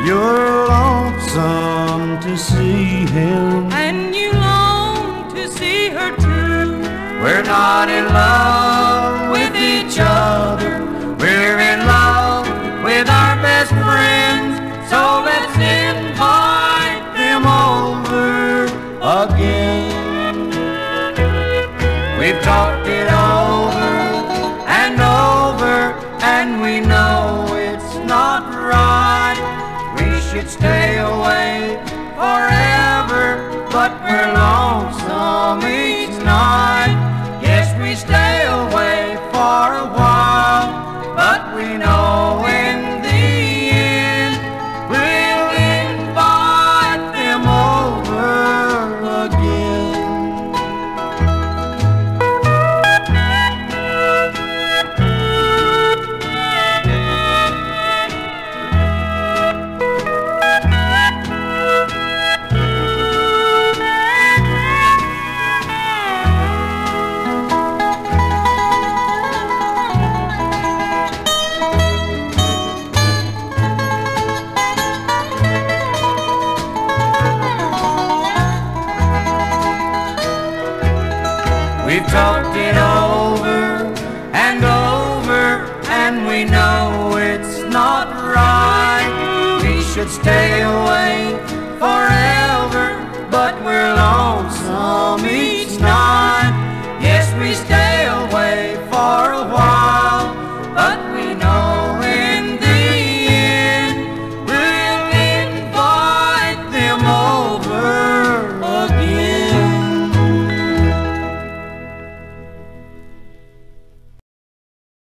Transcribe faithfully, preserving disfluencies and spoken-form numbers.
You're lonesome to see him, and you long to see her too. we're not in love with each other, we're in love with our best friends. So let's invite them over again. We've talked it over and over, and we know it's not right. We should stay away forever, but we're lonesome each night. Yes, we stay away for a while, but we know in the end we'll invite them over again. We've talked it over and over, and we know it's not right. We should stay away forever.